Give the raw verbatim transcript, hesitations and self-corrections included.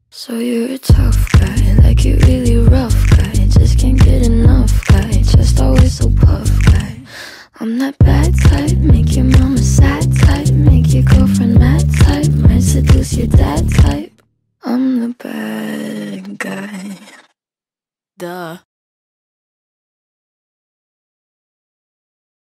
So you're a tough guy, like you really rough guy. Just can't get enough guy, just always so puff guy. I'm that bad type, make your mama sad type, make your girlfriend mad type, might seduce your dad type. I'm the bad guy. Duh.